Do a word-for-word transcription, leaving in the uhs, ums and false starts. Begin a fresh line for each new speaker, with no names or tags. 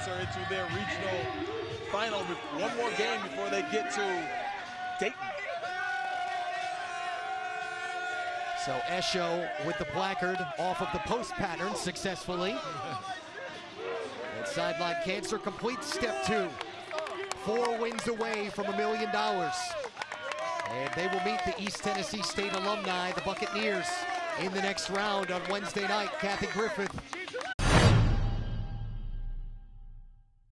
closer into their regional final. One more game before they get to Dayton.
So Esho with the placard off of the post pattern successfully. And Sideline Cancer completes step two. Four wins away from a million dollars. And they will meet the East Tennessee State alumni, the Buccaneers, in the next round on Wednesday night. Kathy Griffith